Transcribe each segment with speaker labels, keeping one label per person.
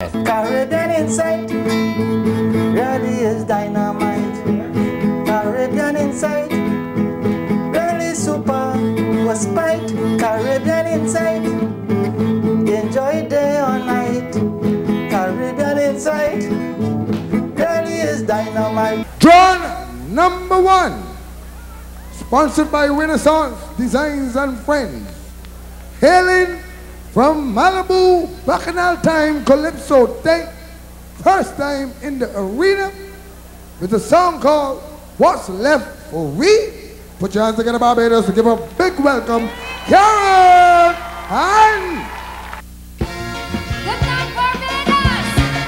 Speaker 1: Caribbean Insight really is dynamite. Caribbean Insight really super was spite. Caribbean Insight enjoy day or night. Caribbean Insight really is dynamite.
Speaker 2: Drone number 1, sponsored by Renaissance Designs and Friends, hailing from Malibu, Bacchanal Time, Calypso Day, first time in the arena with a song called What's Left for We. Put your hands together, Barbados, to give a big welcome, Karen and
Speaker 3: Good night, Barbados!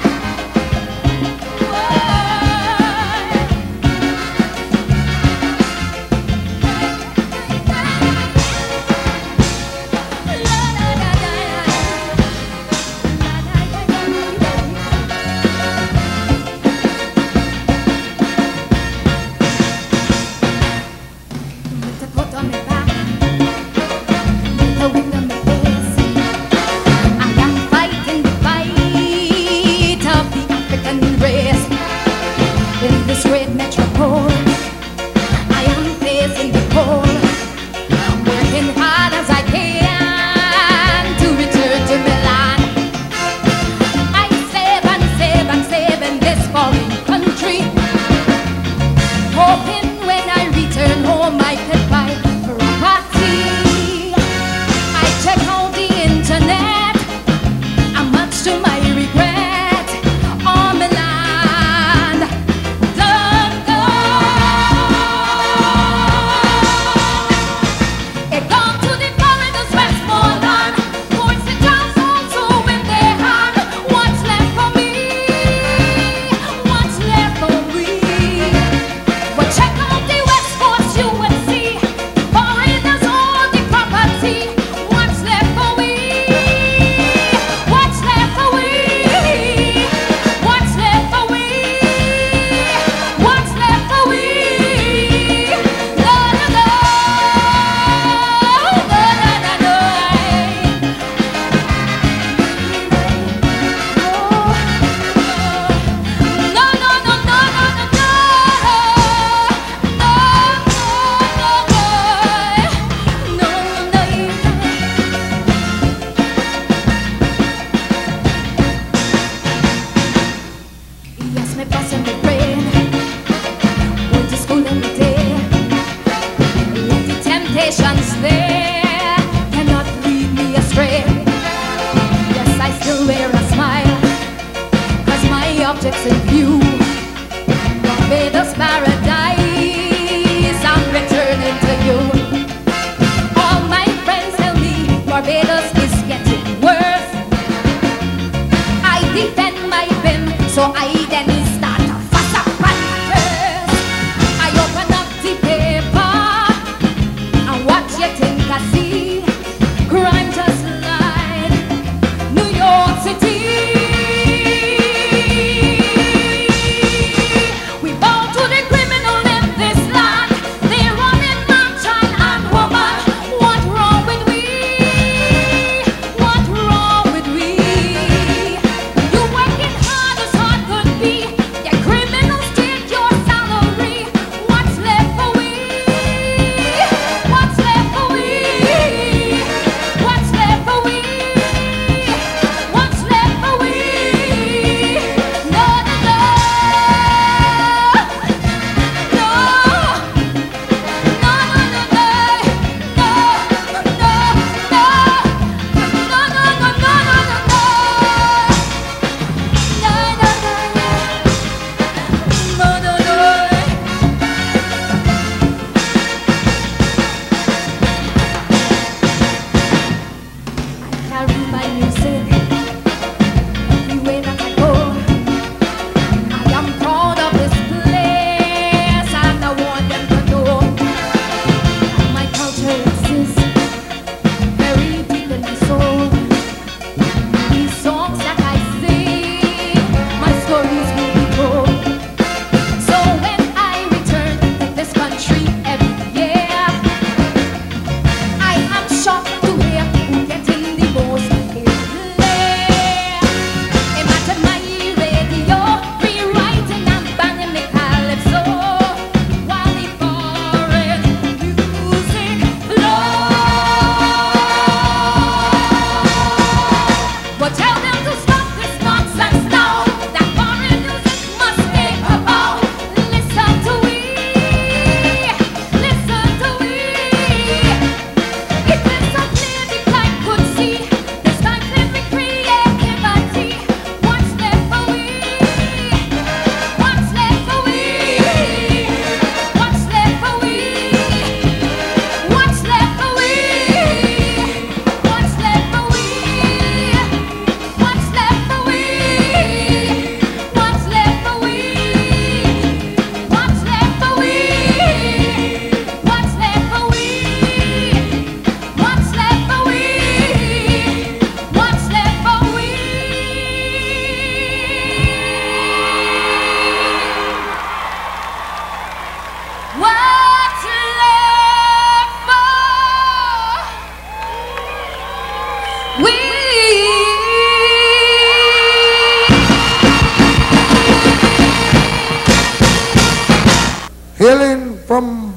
Speaker 3: In this great metropole, I am facing the cold, working hard as I can to return to Milan. I save and save and save in this foreign country, hoping when I return home I could buy property. I check out the internet, and much to my regret, all Milan. Objects in view, Barbados paradise, I'm returning to you. All my friends tell me Barbados is getting worse. I defend my whim, so I then start to fuss up and curse. I open up the paper and what you think I see? Crime just like New York City. Good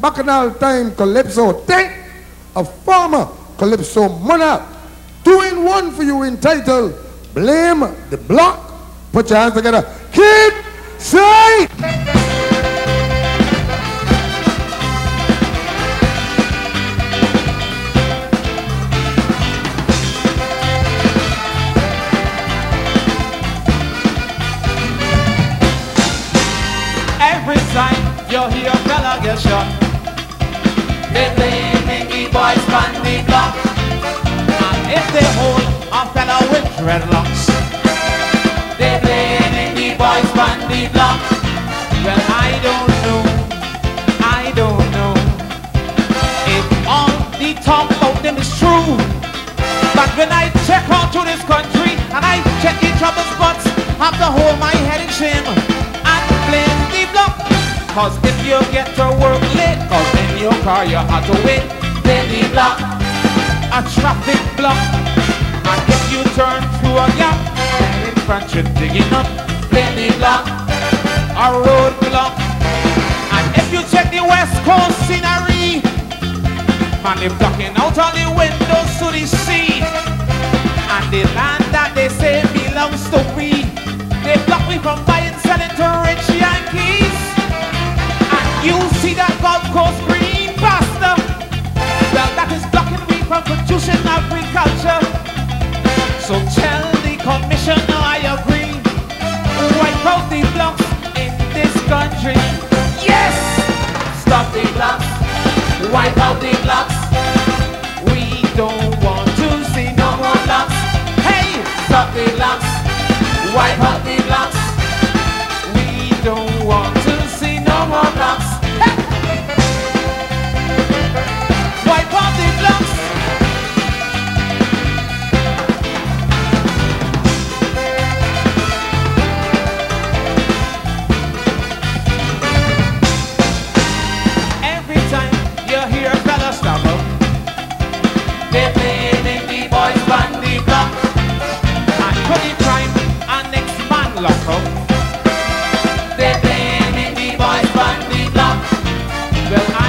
Speaker 2: Bacchanal Time Calypso. Thank a former Calypso monarch. 2-in-1 for you entitled Blame the Block. Put your hands together. Kidsight!
Speaker 4: Every time you hear a fella get shot, they blaming the boys from the block. And if they hold a fella with dreadlocks, they blaming the boys from the block. Well, I don't know if all the talk about them is true. But when I check out to this country and I check the trouble spots, I have to hold my head in shame and blame the block. Cause if you get to work late, cause in your car you have to wait, blame the block. A traffic block. And if you turn through a gap, and in front you're digging up, blame the block. A road block. And if you check the West Coast scenery, man, they're blocking out all the windows to the sea. And the land that they say belongs to we, they block me from buying, selling to rich Yankees. And you see that Gulf Coast green pasta, well, that is blocking me from producing agriculture. So tell the commissioner I agree, wipe out the blocks in this country. Yes! Stop the blocks, wipe out the blocks. We don't want to see no more blocks. Hey! Stop the blocks, wipe out the blocks. We don't want to see no more blocks. Hey! Wipe out the blocks. Every time you hear a fella stop up, they blaming the boys from the block. And put the crime and next man lock up, they blaming the boys from the block. Well, I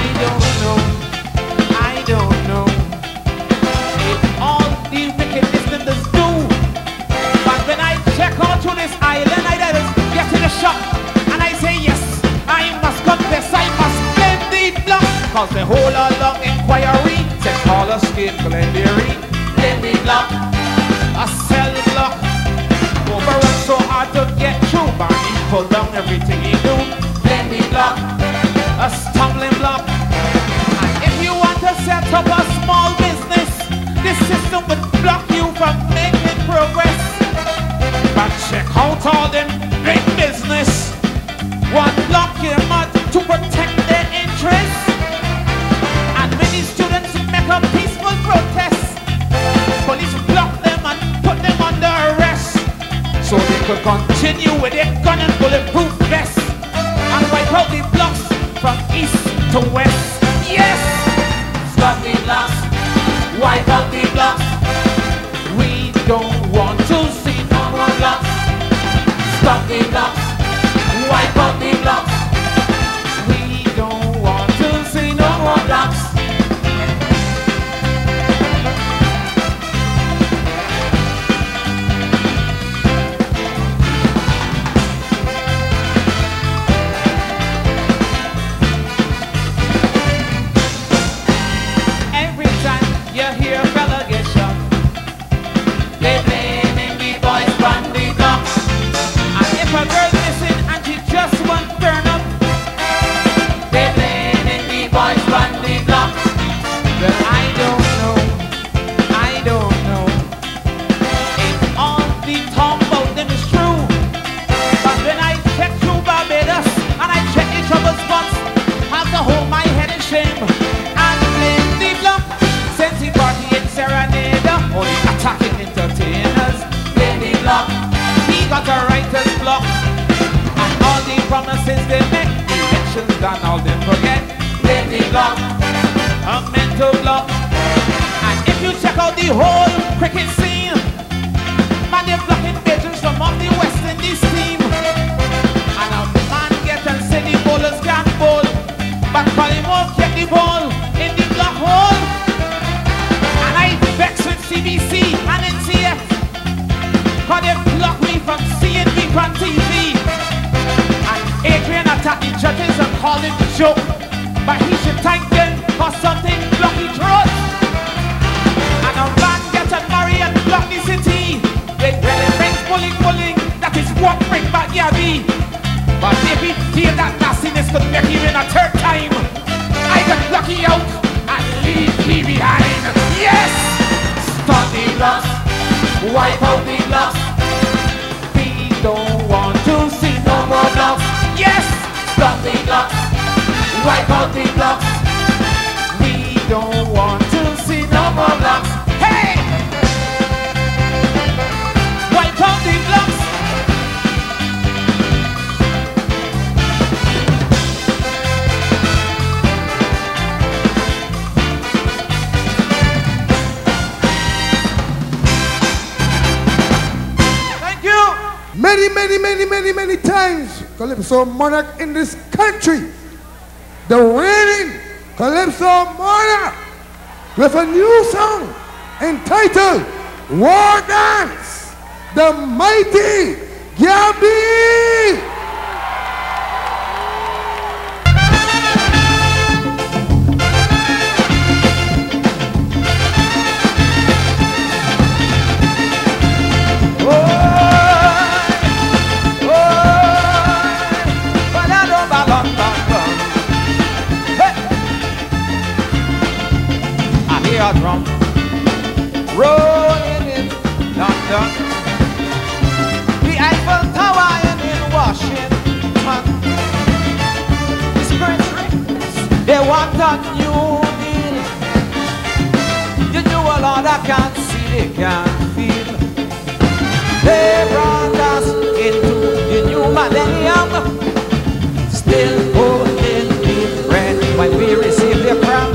Speaker 4: don't know if all the wickedness them does do. But when I check out to this island, I just get in the shop and I say yes, I must confess, I must blame the block. Cause the whole long inquiry said call a skin Glenberry, blame the block. A cell block, overrun so hard to get through, but he pulled down everything he do, blame the block. A stumbling block. And if you want to set up a small business, this system would block you from making progress. But check out all them big business, one block your mud to protect their interests. And when these students make a peaceful protest, police block them and put them under arrest, so they could continue with their gun and bulletproof vests and wipe out the blocks from east to west. Yes! Stop the blocks, wipe out the blocks. We don't want to see no more blocks. Stop the blocks, wipe out the blocks. We don't want to see no more blocks. Every time you hear a fella get shot, they blaming the boys from the block. And if a girl's missing and she just won't turn up, they blaming the boys from the block. Well, I don't know if all the talk about them is true. But when I check through Barbados and I check the trouble spots, I have to hold my head in shame and blame the block. Since he party in Serenada, only attacking entertainers, blame the block. He got a writer's block, and all the promises they make, elections done, all them forget, blame the block. A mental block. And if you check out the whole cricket scene, man, they're blocking pigeons from off the West Indies team. And a man get and say the bowlers can't bowl, but Collin won't get call it a joke, but he should thank them for something lucky truth. And a man gets married at Lucky City. They really brings pulling, that is what bring back Gabby. But if he feel that nastiness could make him in a third time, I got lucky out and leave he behind. Yes! Stop the loss, wipe out the loss. We don't want to see no more blocks. Yes! Stop the blocks, wipe out the blocks. We don't want to see no more blocks. Hey! Wipe out the blocks. Thank you.
Speaker 2: Many times, Calypso monarch in this country, the reigning Calypso monarch, with a new song entitled War Dance, the mighty Gabby.
Speaker 4: Drum rolling in London, the Eiffel Tower in Washington. The Spanish race, they want a new deal. You know a lot I can't see, they can't feel. They brought us into the new millennium, still holding the bread when we receive the crown.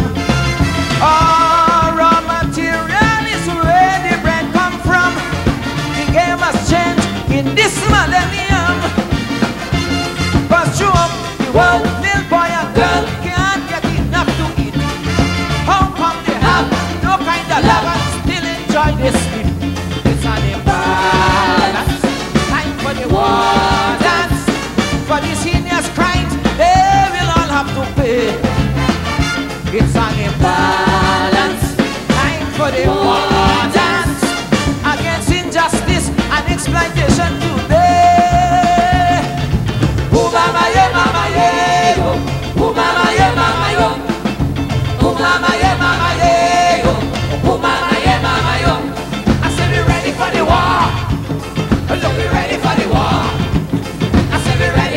Speaker 4: In this millennium, but you up the world, little boy and girl can't get enough to eat. How come they have no kind of love and still enjoy this sleep? It's an imbalance. Time for the war dance. For the seniors crying, they will all have to pay. It's an imbalance. Time for the war dance against injustice and exploitation today. Oh mama yeah, oh mama yo, oh mama yeah, oh mama yo. I said we ready for the war. Look, we ready for the war. I said we ready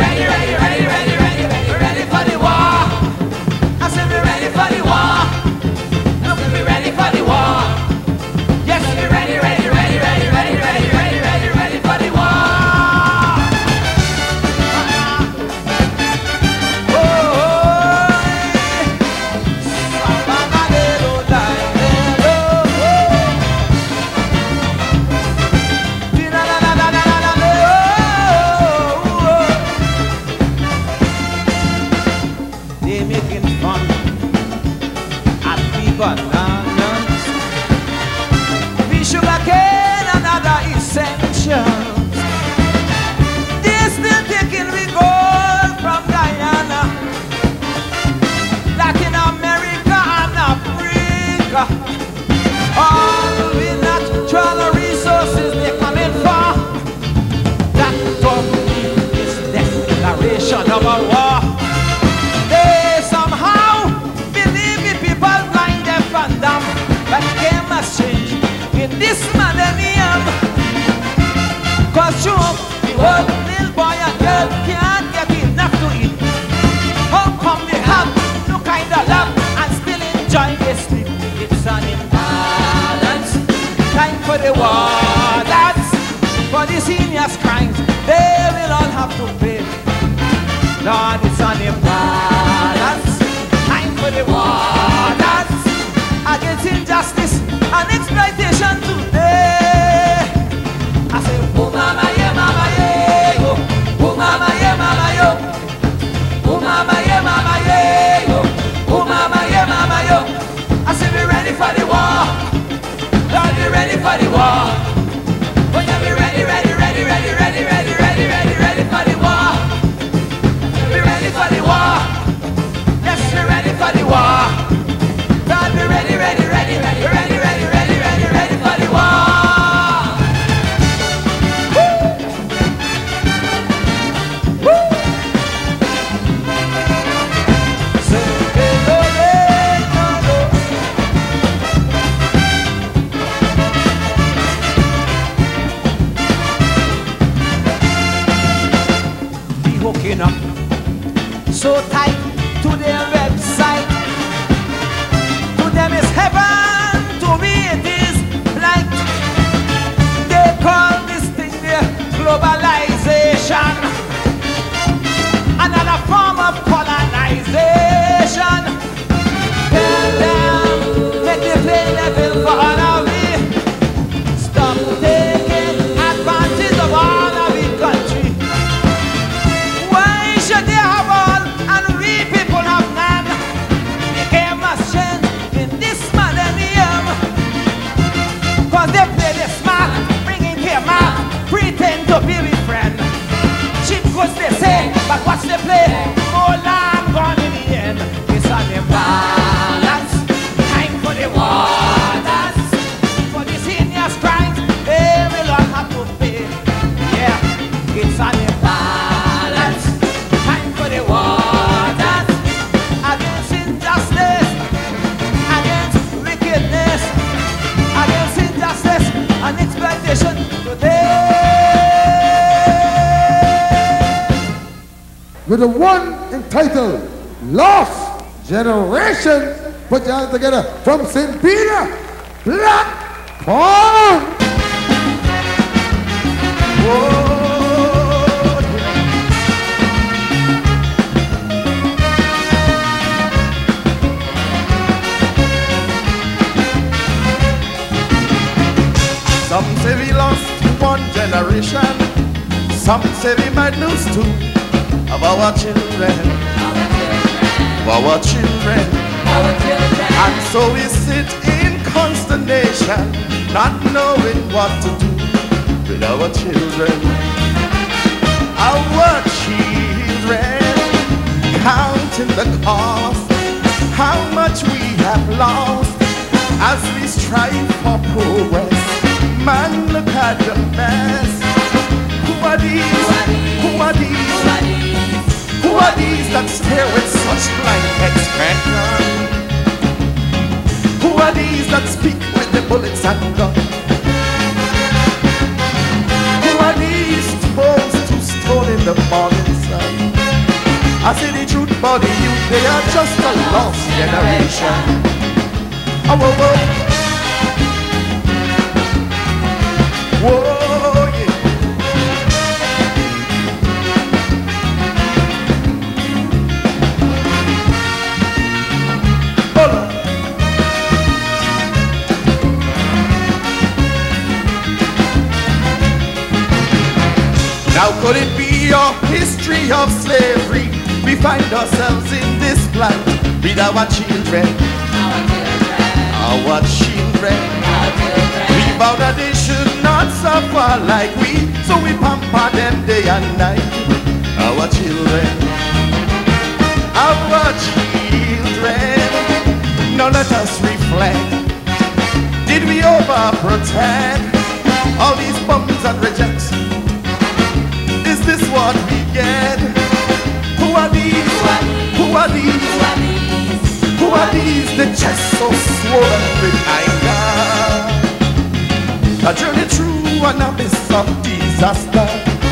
Speaker 4: for the war. I said we ready for the war. Look, we ready for the war. Yes, we ready for the war. They making fun at the bananas. We sugar cane and other essentials. They still taking we gold from Guyana, Latin America and Africa. All the natural resources they coming for. That don't mean this declaration of a war. They somehow believe me, people blind, deaf and dumb, but the game must change in this millennium. Cause you the world, little boy and girl can't get enough to eat. How come they have no kind of love and still enjoy their sleep? It's an imbalance. Time for the war dance. For the seniors crying, they will all have to pay. Lord, it's an imbalance. Time for the war dance against injustice and exploitation today. I say, oh mama yeah, oh mama yo, oh mama yeah, oh mama yo. I say, we ready for the war. Lord, we ready for the war. Oh yeah, we ready for the war. hooking up so tight to their website. To them it's heaven, to me it is blight. They call this thing their globalization, another form of colonization. Tell them, make the play level for all of we. Stop taking advantage of all of the country. Why should they have all and we people have none? The game must change in this millennium. Cause they play the smart, bringing here mark, pretend to be with friend. Cheap goods they say, but watch they play, more land gone in the end. It's an imbalance, time for the waters. For the seniors crimes, they will all have to pay. Yeah, it's an imbalance, time for the waters. Against injustice, against wickedness, against injustice and exploitation today.
Speaker 2: With the one entitled Lost Generation, put your hands together from St. Peter, Black Pond.
Speaker 5: Some say we lost one generation, some say we might lose two of our children, our children. And so we sit in consternation, not knowing what to do with our children. Our children, counting the cost, how much we have lost as we strive for progress. Man, look at the mess. Who are these? Who are these? Who are these that stare with such blind expression? Who are these that speak with the bullets and guns? Who are these toes to stone in the morning sun? I say the truth about the youth, they are just a lost generation. Oh, whoa, whoa. Whoa, yeah. Hold on. Now could it be a history of slavery? We find ourselves in this plight with our children. Our children. We vow that they should not suffer like we, so we pamper them day and night. Our children, now let us reflect. Did we overprotect all these bums and rejects? Is this what we get? Who are these? Who are these? Who are these? The chest so swollen with anger. A journey through an abyss of disaster.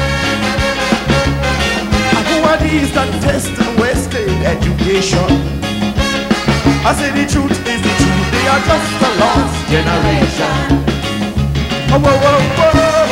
Speaker 5: And who are these that test and wasted education? I say the truth is the truth, they are just a lost generation. Oh, whoa, whoa, whoa.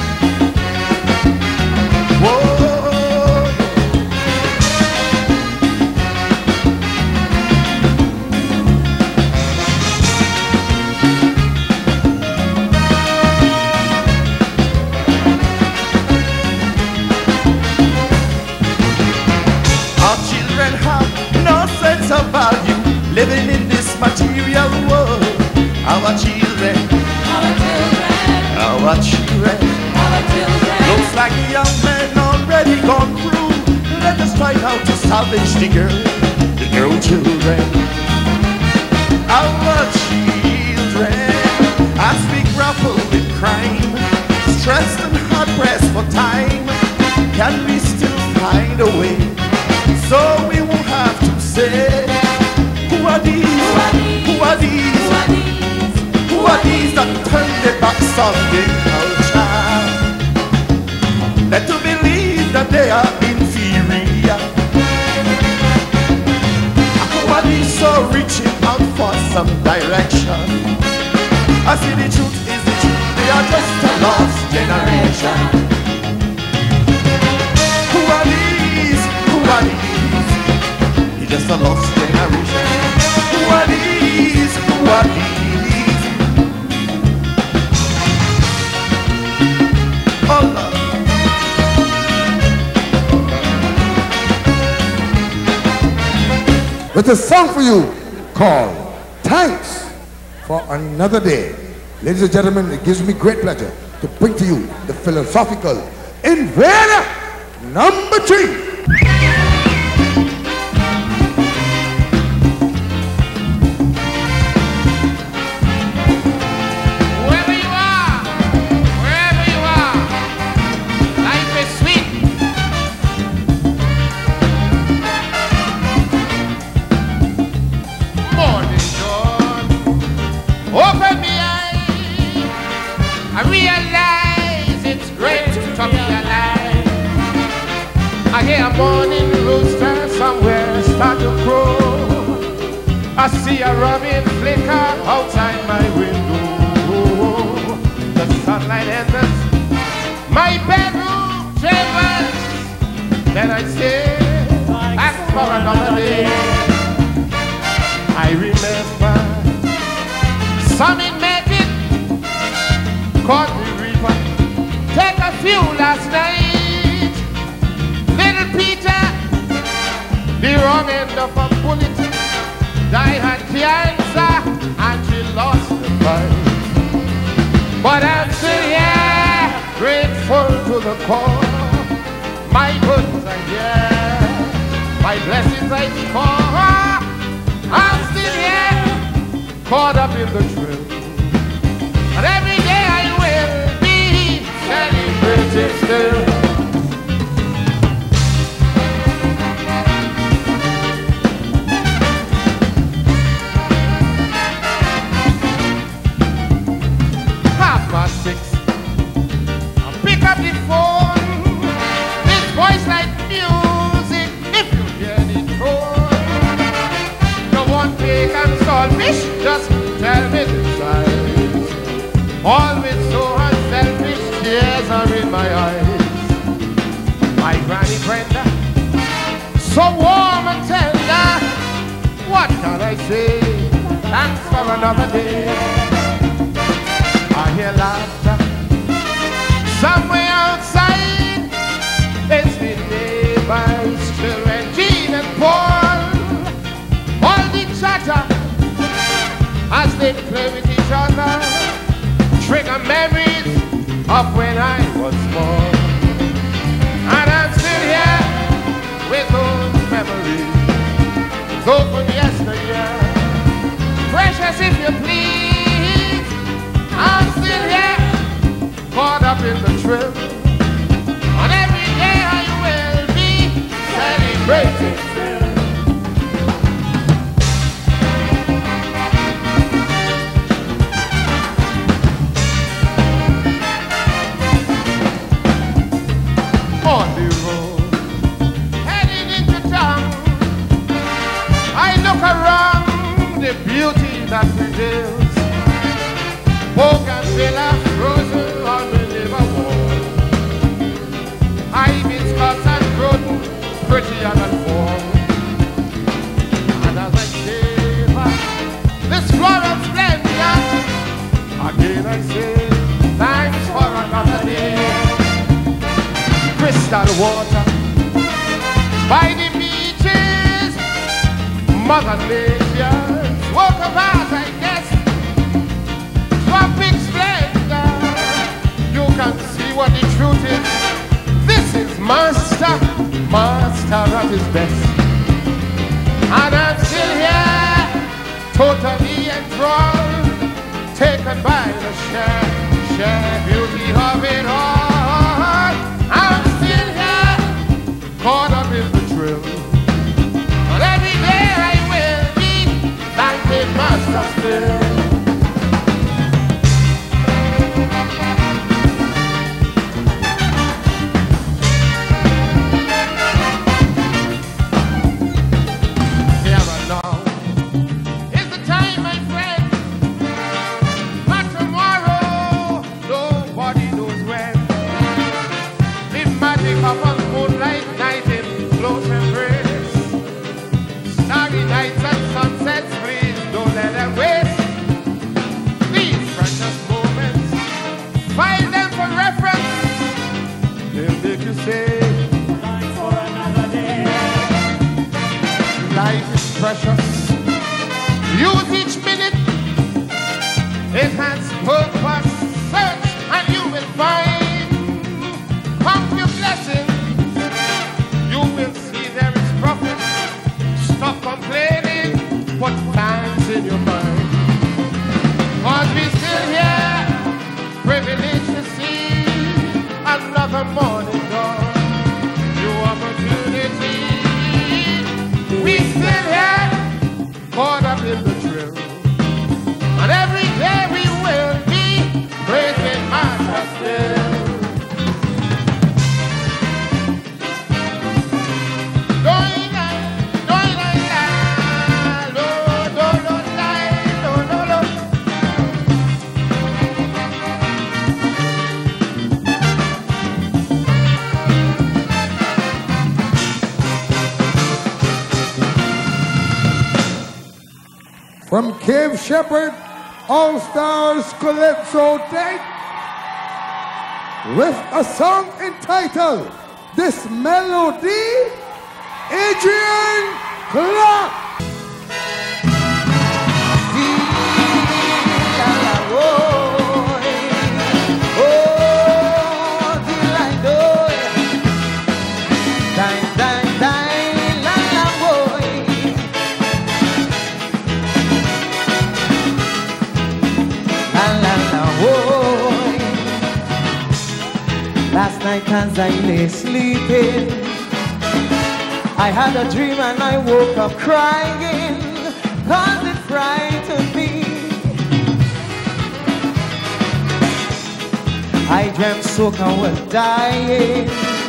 Speaker 5: Value living in this material world. Our children, our children, looks like the young men already gone through. Let us try how to salvage the girl children. Our children, as we grapple with crime, stressed and hard pressed for time, can we still find a way so we won't have to say, who are these? Who are these? Who are these that turn their backs on the culture? Let to believe that they are inferior. some direction. I see the truth is the truth, they are just a lost generation. Who are these? Who are these? It's just a lost generation. Who are these? Who are these? Oh Lord.
Speaker 2: With a song for you called Thanks for Another Day. Ladies and gentlemen, it gives me great pleasure to bring to you the philosophical Invader number 3.
Speaker 4: I hear a morning rooster somewhere start to crow. I see a robin flicker outside my window. The sunlight enters my bedroom chambers. Then I say, ask for another day. I remember some invented caught the reaper. Take a few last night. Peter, the wrong end of a bullet, died had cancer and she lost the fight. But I'm still here, grateful to the core. My goods are here, my blessings I score. I'm still here, caught up in the thrill. And every day I will be celebrating still. Just tell me the size. Always so unselfish, tears are in my eyes. My granny Brenda, so warm and tender. What can I say? Thanks for another day. I hear laughter somewhere outside. It's the neighbors, children, Jean and Paul. All the chatter as they play with each other, trigger memories of when I was small. And I'm still here with those memories, those from yesteryear. Precious if you please, I'm still here, caught up in the trip. And every day I will be celebrating still. On the road, heading into town, I look around the beauty that prevails. Bougainvillea frozen on the river wall. Hibiscus and growth, prettier than fall. And as I savor this floral splendor, again I say, thanks for another day. Crystal water by the beaches, Mother Nature's work of art, I guess. Tropic splendor, you can see what the truth is. This is master at his best. And I'm still here, totally enthralled, taken by the sheer beauty of it all. I'm still here, caught up in the thrill. But every day I will be like the master still. Here and now is the time I
Speaker 5: and waste these precious moments. Find them for reference. They'll make you say,
Speaker 1: Time for another day.
Speaker 5: life is precious. Use each minute. It has purpose. Search and you will find. Count your blessings. You will see there is profit. Stop complaining. Put plans in your mind. Cause we still here, privileged to see another morning dawn. New opportunity. We still here, caught up in the drill. And every day we will be praising Master still.
Speaker 2: From Cave Shepherd, All Stars Calypso take with a song entitled This Melody, Adrian Clark.
Speaker 6: Last night as I lay sleeping, I had a dream and I woke up crying, cause it frightened me. I dreamt Soca was dying,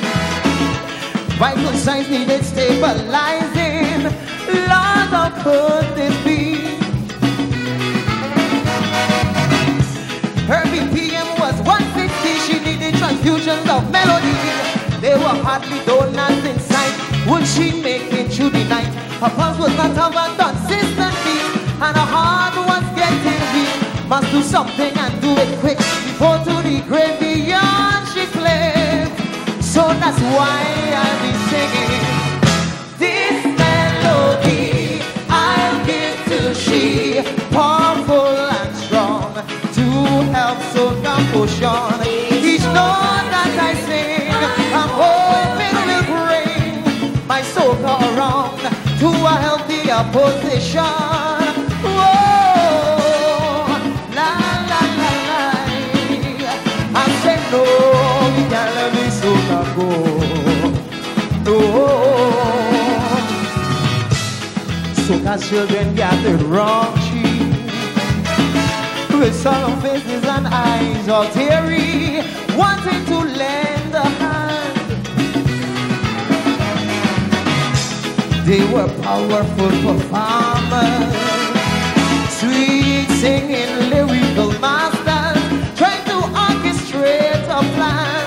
Speaker 6: vital signs needed stabilizing. Lord, how could this be? Her BPM was 160, she needed transfusions of melody. There were hardly donuts in sight. Would she make it through the night? Her pulse was not of a consistent beat, and her heart was getting weak. Must do something and do it quick before to the great beyond she claimed. So that's why I'll be singing this melody. I'll give to she, powerful and strong, to help Soca push on. Each note that I sing, I'm hoping will bring my Soca around to a healthier position. Whoa, la la la la. I said no, we can't let me Soca go. No, Soca's children gathered round she, with solemn faces and eyes all teary, wanting to lend a hand. They were powerful performers, sweet singing lyrical masters, trying to orchestrate a plan.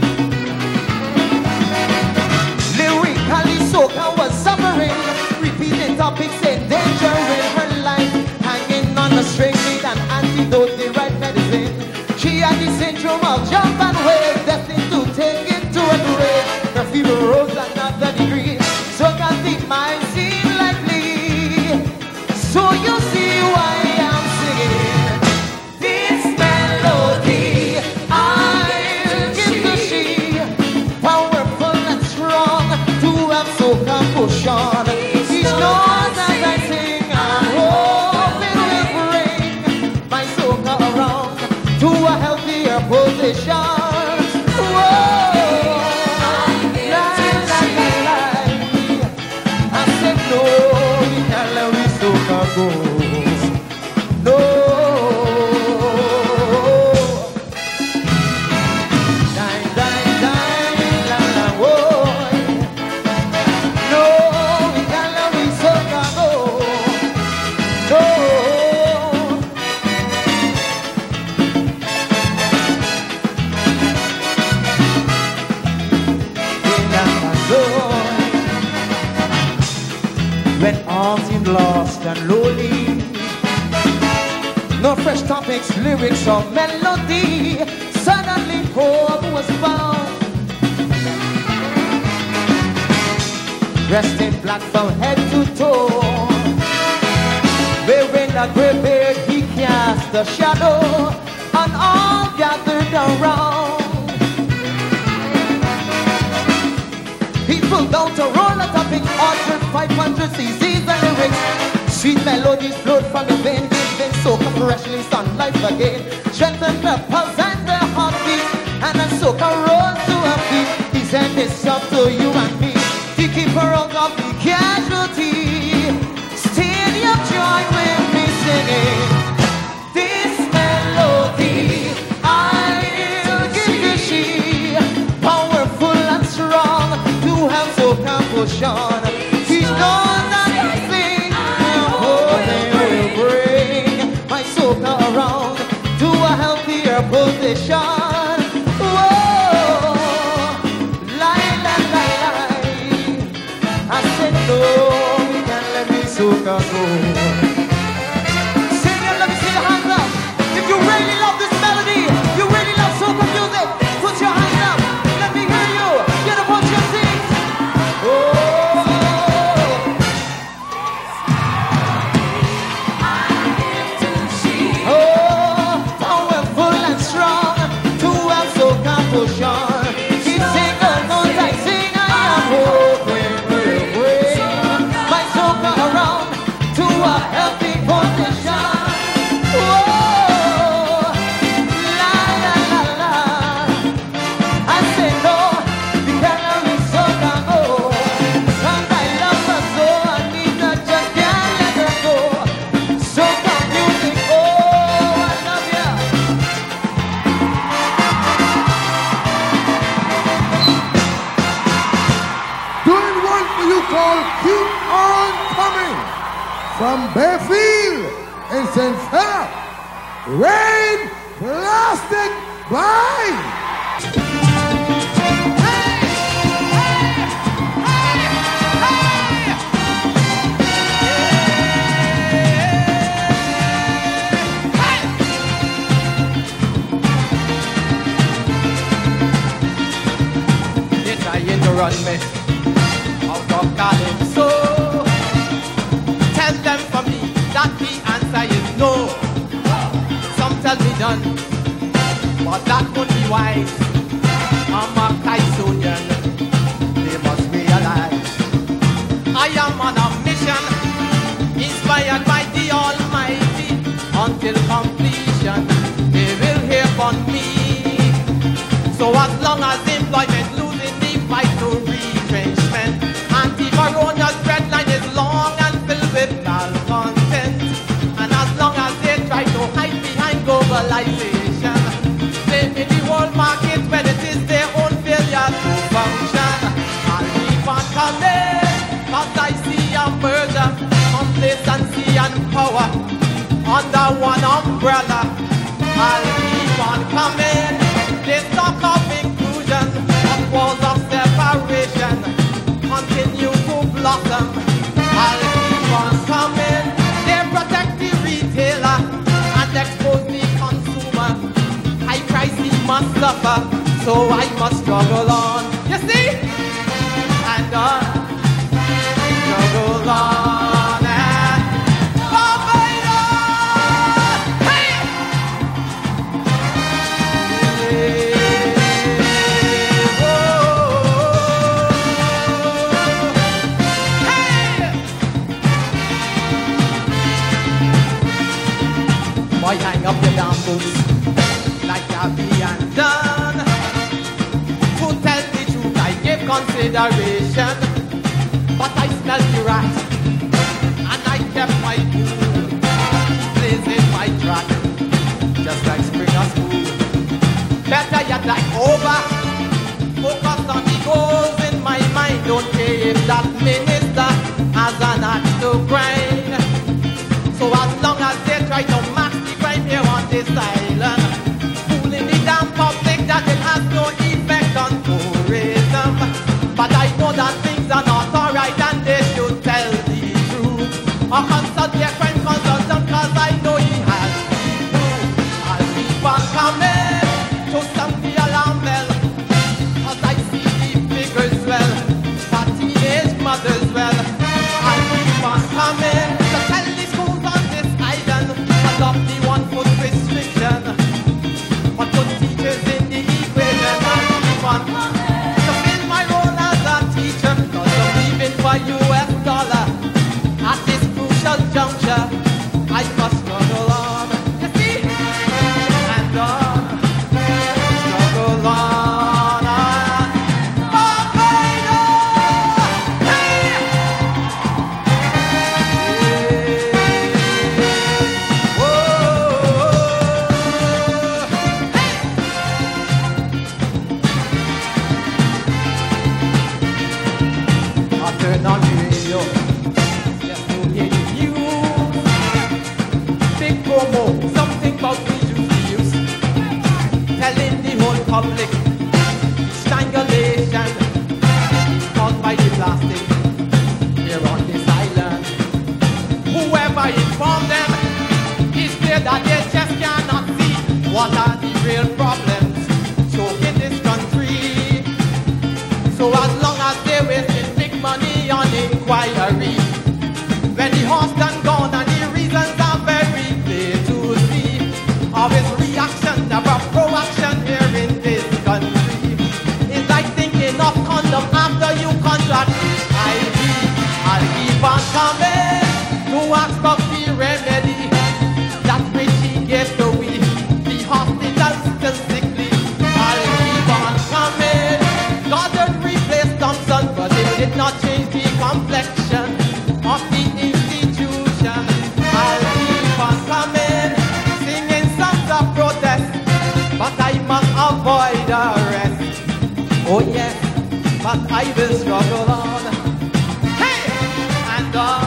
Speaker 6: Lyrically, Soca was suffering, repeating topics endangering her life, hanging on a string, need an antidote, the right medicine. She had the syndrome of jump and wave, destined to take it to a grave. Her fever rose another degree, so got the mind seem likely. So you see why I'm singing this melody. I'll give to she, powerful and strong, to have Soca push on. Each note that I sing, I'm hoping will bring my Soca around to a healthier position. Whoa, la la la la. I said no, we can't let we Soca go. No. Die, die, die, la la, whoa. No, we can't let we Soca go. No. When all seemed lost and lonely, No fresh topics, lyrics or melody. Suddenly hope was found. Dressed in black from head to toe, wearing a grey beard, he cast a shadow on all gathered around. He pulled out a roller topic, ordered 500 cc's and lyrics. Sweet melodies flowed from the vein, giving soca freshly sun life again. Strengthened the pulse and the heartbeat, and then soca rose to her feet. He said it's up to you and me to keep her out of the casualty. Stadium join with me singing this melody. I'll give you she, powerful and strong, to have soca push on. He knows that around to a healthier position. Whoa, lie, lie, lie, lie. I said no, we can't let me soca go. Sing it, let me see your hands up. If you really love this melody, you really love soca music, put your hands up. Let me hear you. Get up on your feet. Oh.
Speaker 2: From Bayfield in St. Philip, Rain Plastic Blind.
Speaker 6: They're trying to run me out of Calypso. Tell them for me that the answer is no. Some tell me none, but that would be wise. I'm a Kidsight, they must realize I am on a mission, inspired by the Almighty. Until completion, they will hear from me. So as long as employment losing the fight to retrenchment, anti-Corona's red line is long and filled with malcontent. And as long as they try to hide behind globalization, blaming the world market when it is their own failure to function, I'll keep on coming, cause I see a merger, complacency and power under one umbrella. I'll keep on coming. They talk of inclusion, of walls of separation continue to blossom. I'll keep on coming. They protect the retailer and expose the consumer. High price he must suffer, so I must struggle on. You see? And on, struggle on and Barbados! Hey! Boy, hang up your damn boots like Gabby and done. To tell the truth, I give consideration, but I smelled the rat and I kept my cool, blazing my track just like Springer School. Better yet, like over, focus on the goals in my mind. Don't care if that minister has an axe to grind. So as long as they try to mask the crime here on this island, fooling the damn public that it has no effect on tourism. But I know that things are not alright and they should tell the truth. Or consult their crime consultant, cause I know he has the turn on the radio just to hear the news. Big promo, something about reduce use, telling the whole public strangulation caused by the plastic here on this island. Whoever informed them is clear that they just cannot see what are the real problems choking this country. So as long as they're wasting big money on inquiry, when the horse done gone and the reasons are very clear to see, of his reaction, never proaction here in this country. It's like thinking of condom after you contract HIV. I'll keep on coming to ask for the remedy that which he gave to we. The hospital still sickly. I'll keep on coming. God did replace Thompson, but it did not change the complexion of the institution. I'll keep on coming, singing songs of protest, but I must avoid arrest. Oh yes, but I will struggle on. Hey, and on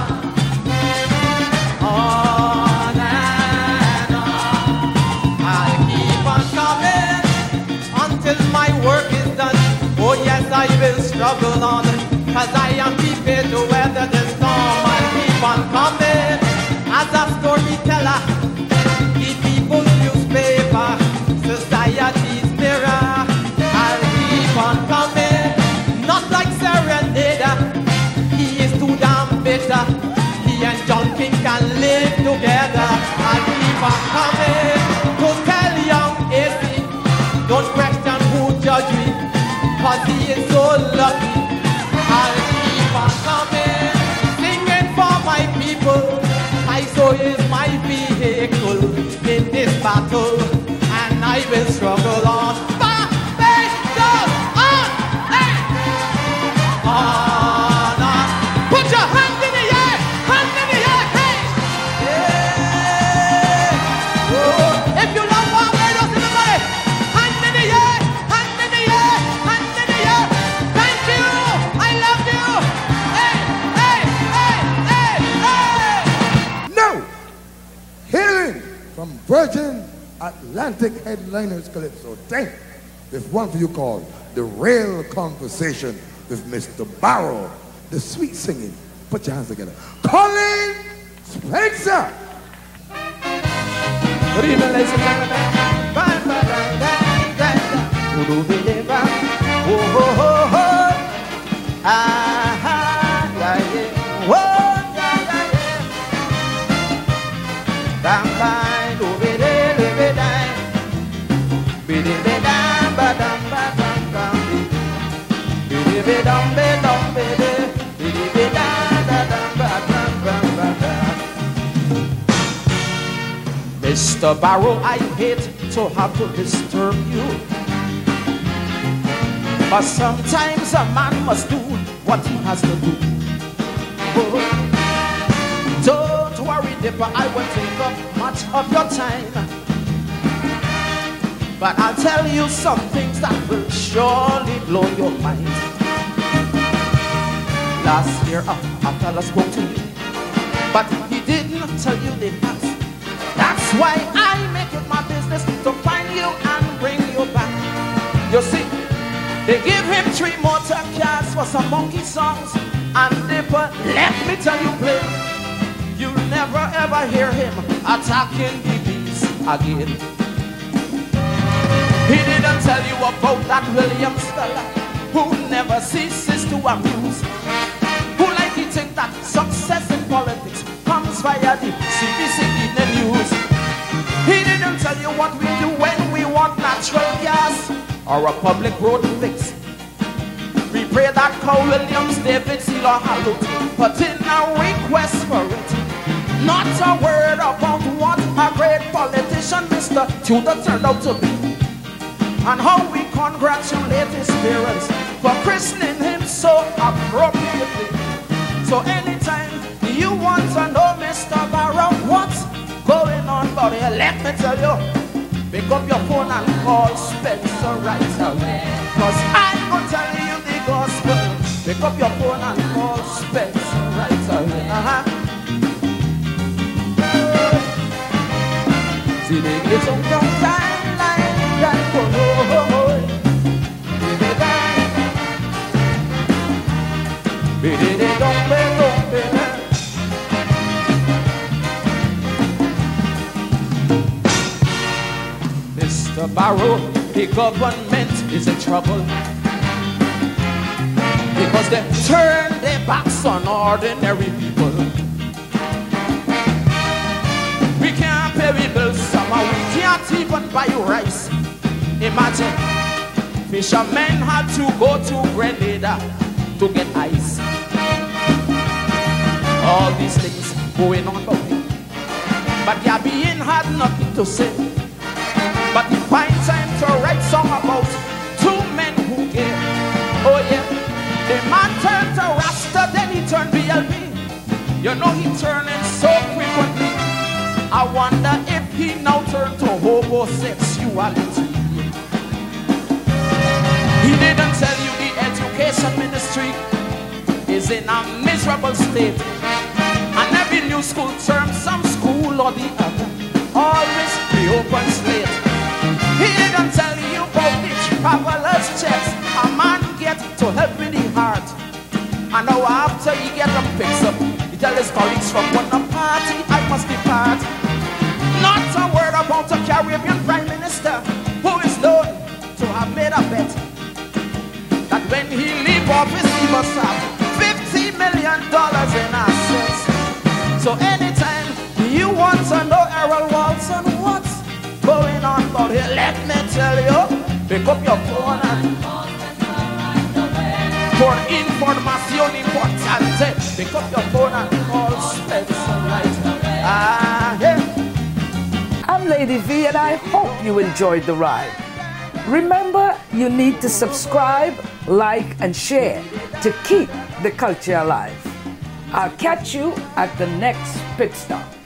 Speaker 6: and on. I'll keep on coming until my work is done. Oh yes, I will struggle on, cause I am prepared to weather the storm. I'll keep on coming as a storyteller, the people's newspaper, society's mirror. I'll keep on coming, not like Serenada. He is too damn bitter. He and John King can live together. I'll keep on coming to tell young AC, don't question who judge me, cause he is so lucky. I'll keep on coming, singing for my people. My soul is my vehicle in this battle, and I will struggle on. Barbados, on, hey! On. Put your hand in the air, hey! Yeah! Oh. If you love Barbados, everybody, hand in the air, hand in the air, hand in the air. Thank you, I love you. Hey, hey, hey, hey, hey!
Speaker 2: Now, hailing from Virgin Atlantic Headliners Calypso. Thank this one for you called The Real Conversation with Mr. Barrow, the sweet singing. Put your hands together. Collin Spencer.
Speaker 6: Good evening, ladies and gentlemen. Mr. Barrow, I hate to have to disturb you, but sometimes a man must do what he has to do. Oh, don't worry, Dipper, I won't take up much of your time, but I'll tell you some things that will surely blow your mind. Last year, a fella spoke to you, but he didn't tell you the facts. That's why I make it my business to find you and bring you back. You see, they give him 3 motor cars for some monkey songs, and Dipper, let me tell you plain, you'll never ever hear him attacking the bees again. He didn't tell you about that Williams fella who never ceases to abuse, who like to think that success in politics comes via the CBC evening news. He didn't tell you what we do when we want natural gas or a public road fix. We pray that Carl Williams, David Sealer, Hallout put in a request for it. Not a word about what a great politician Mr. Tudor turned out to be, and how we congratulate his parents for christening him so appropriately. So anytime you want to know, Mr. Barrow, what's going on about here, let me tell you, pick up your phone and call Spencer right away, cause I'm gonna tell you the gospel.
Speaker 4: Pick up your phone and call Spencer right away. See, they get some time like that for no. Mr. Barrow, the government is in trouble because they turn their backs on ordinary people. We can't pay we bills summer, we can't even buy rice. Imagine, fishermen had to go to Grenada to get ice. All these things going on about me, but Gabby had nothing to say. But he finds time to write song about two men who gave. Oh yeah, the man turned to Rasta, then he turned BLB. You know he turning so frequently. I wonder if he now turned to homosexuality. He didn't tell you the education ministry is in a miserable state, and every new school term, some school or the other, always reopen slate. He didn't tell you about the traveler's checks a man get to help with the heart, and now after he get them fixed up, he tell his colleagues from one party, I must depart. Not a word about a Caribbean Prime Minister who is known to have made a bet that when he leave office he must have $50 million in assets. So anytime you want to know Errol Walton what's going on about here, let me tell you, pick up your phone and for información importante, pick up your phone and call Spencer right. Yeah.
Speaker 7: I'm Lady V and I hope you enjoyed the ride. Remember, you need to subscribe, like and share to keep the culture alive. I'll catch you at the next pit stop.